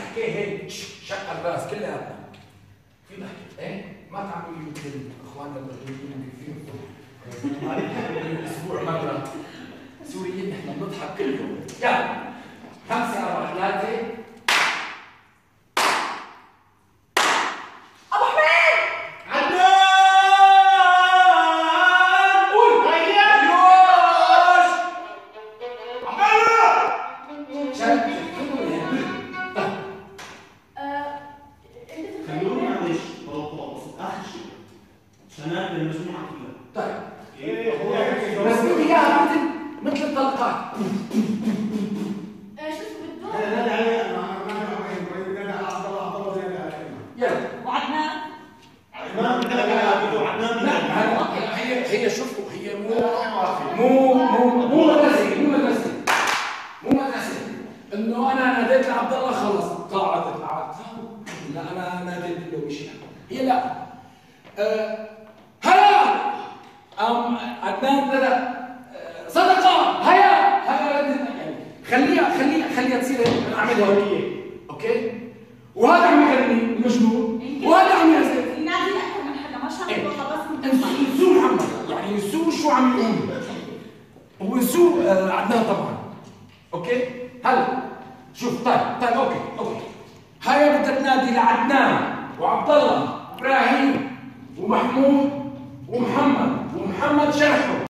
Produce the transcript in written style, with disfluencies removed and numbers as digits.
تحكي هيك شق الراس كلياتنا. في ضحكة ايه؟ ما تعملوا مثل اخواننا المغربيين فيهم اسبوع مرة. سوريين نحن بنضحك كل يوم. يلا 5 4 3 خلوني معلش بس اخر شيء عشان المجموعه كلها. طيب بس بدي اياها مثل الطلقات. شو بده؟ يلا وعدنان؟ هي شوفوا هي مو مدرسة انه انا ناديت لعبد الله خلص قاعدت لا انا ناديت له مشي هي لا هيا عدنان لا صدقة هيا خليها تصير اعملها هوية اوكي وهذا عم يغني المجنون وهذا عم يعزف النادي اكثر من حدا ما شاء الله خلص نسوه محمد يعني نسوه شو عم يقول ونسوه عدنان طبعا اوكي هلا شوف طيب اوكي هيا بدك تنادي لعدنان وعبد الله وابراهيم ومحمود ومحمد شرحه